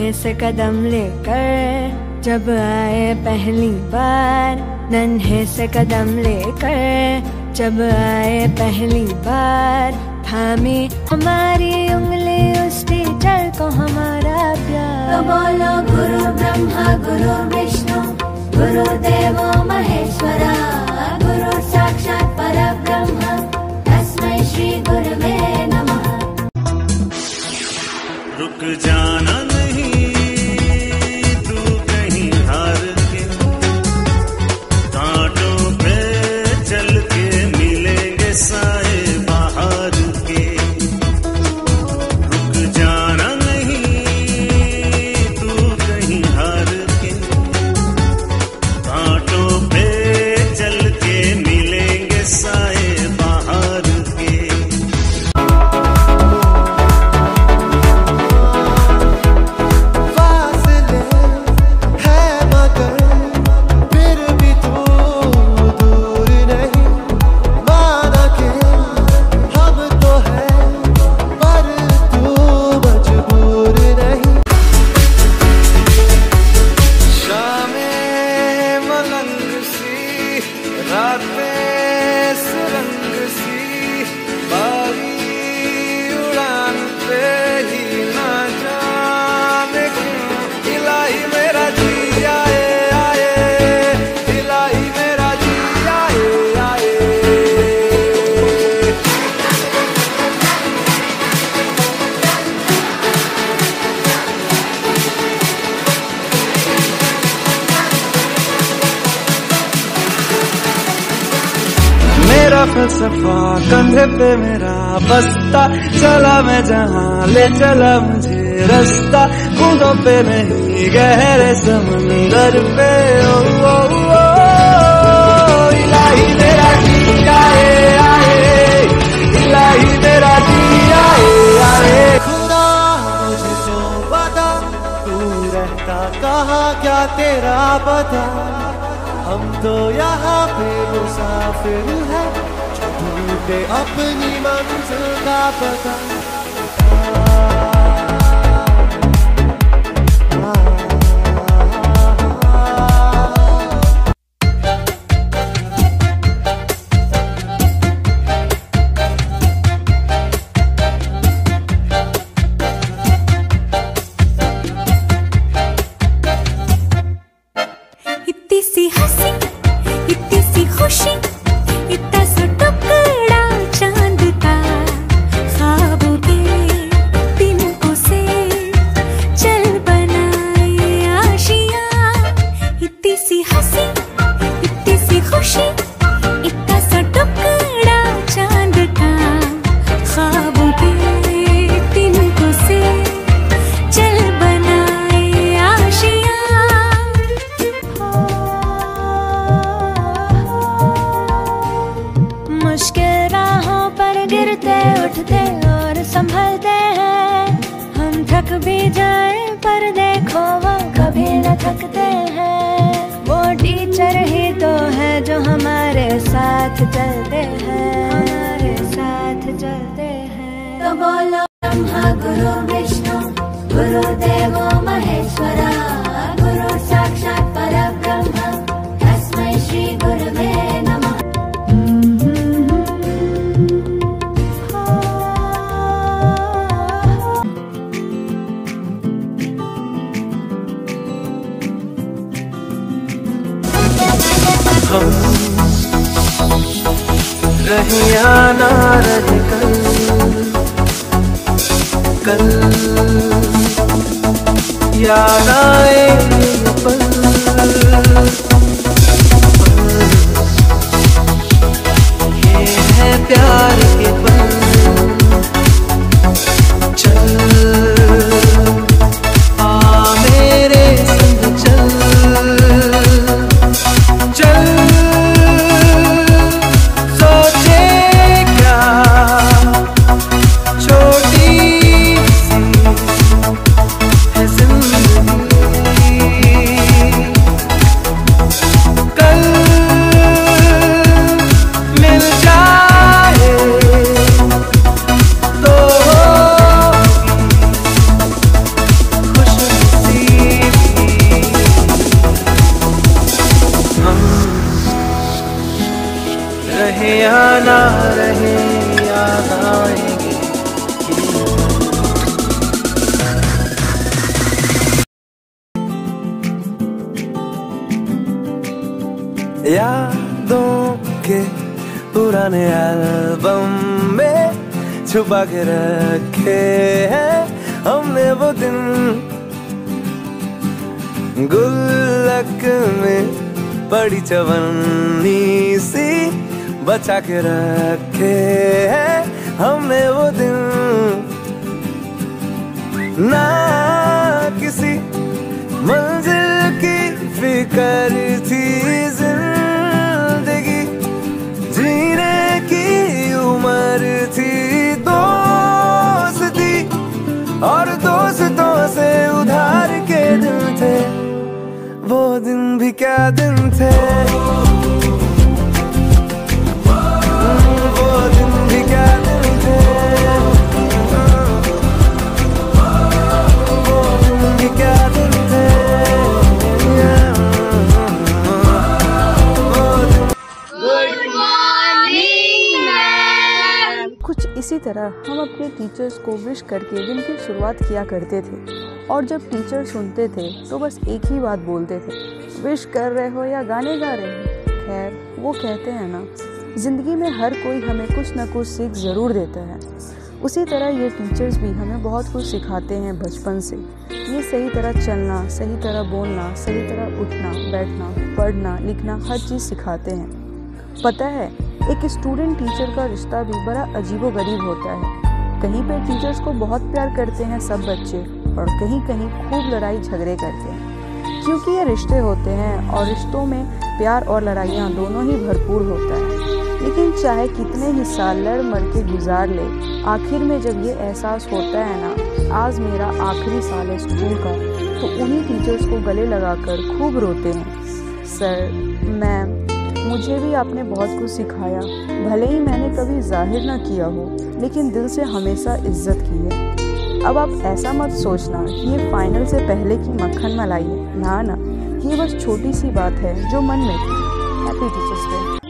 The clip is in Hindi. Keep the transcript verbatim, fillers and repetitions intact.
नन्हे से कदम लेकर जब आए पहली बार, नन्हे से कदम लेकर जब आए पहली बार, थामी हमारी उंगली उस टीचर को हमारा प्यार। तो बोलो गुरु ब्रह्मा गुरु विष्णु गुरुदेवो महेश्वरा, गुरु साक्षात् परब्रह्म तस्मै श्री गुरवे नमः। रुक जाना नहीं तू कहीं हार के, कांटों पे चल के मिलेंगे साए बाहर के। रुक जाना नहीं तू कहीं हार के, कांटों पे चल के मिलेंगे साए बाहर के। मेरा फलसफा कंधे पे मेरा बस्ता, चला मैं जहाँ ले चला मुझे रास्ता। कूदों पे नहीं गहरे समंदर पे, ओ, ओ, ओ, इलाही मेरा जी आए आए, इलाही मेरा जी आए आए। खुदा मुझे जो बता, तू रहता कहाँ क्या तेरा पता, हम तो यहाँ पे मुसाफिर हैं, ढूंढते अपनी मंजिल का पता। इतनी सी हंसी इतनी सी खुशी, इतना सा टुकड़ा चांद का, ख्वाबों के तिनकों से चल बनाए आशियां। इतनी सी हंसी इतनी सी खुशी, इतना सा टुकड़ा चांद का, ख्वाबों के तिनकों से चल बनाए आशियां। मुश्किल राहों पर गिरते उठते और संभलते हैं, हम थक भी जाए पर देखो वो कभी न थकते हैं। वो टीचर ही तो है जो हमारे साथ चलते हैं, हमारे साथ चलते हैं। तो बोलो ब्रह्मा गुरु विष्णु गुरुदेवो महेश्वरा, गुरु साक्षात् परब्रह्म तस्मै श्री गुरवे नमः। हम रहिया ना रहे कल, कल याद आए ये पल, ये है प्यार के पल। चल आ मेरे संग चल, चल सोचे क्या छोटी सी है जिंदगी। यादों के पुराने एल्बम में छुपा के रखे हैं हमने वो दिन, गुल्लक में बड़ी चवन्नी सी बचा के रखे हैं हमने वो दिन। ना किसी मंजिल की फिक्र थी जिंदगी, जीने की उम्र थी, दोस्ती और दोस्तों से उधार के दिन थे, वो दिन भी क्या दिन थे, वो दिन भी क्या दिन थे, वो दिन भी क्या दिन थे। कुछ इसी तरह हम अपने टीचर्स को विश करके दिन की शुरुआत किया करते थे, और जब टीचर सुनते थे तो बस एक ही बात बोलते थे, विश कर रहे हो या गाने गा रहे हो। खैर वो कहते हैं ना, ज़िंदगी में हर कोई हमें कुछ न कुछ सीख ज़रूर देता है। उसी तरह ये टीचर्स भी हमें बहुत कुछ सिखाते हैं बचपन से। ये सही तरह चलना, सही तरह बोलना, सही तरह उठना बैठना, पढ़ना लिखना, हर चीज़ सिखाते हैं। पता है, एक स्टूडेंट टीचर का रिश्ता भी बड़ा अजीबोगरीब होता है। कहीं पे टीचर्स को बहुत प्यार करते हैं सब बच्चे, और कहीं कहीं खूब लड़ाई झगड़े करते हैं, क्योंकि ये रिश्ते होते हैं और रिश्तों में प्यार और लड़ाइयाँ दोनों ही भरपूर होता है। लेकिन चाहे कितने ही साल लड़ मर के गुजार ले, आखिर में जब ये एहसास होता है ना, आज मेरा आखिरी साल है स्कूल का, तो उन्हीं टीचर्स को गले लगाकर खूब रोते हैं। सर, मैम, मुझे भी आपने बहुत कुछ सिखाया, भले ही मैंने कभी जाहिर ना किया हो, लेकिन दिल से हमेशा इज्जत की है। अब आप ऐसा मत सोचना कि ये फाइनल से पहले की मक्खन मलाई है, ना ना, ये बस छोटी सी बात है जो मन में थी। Happy teachers day.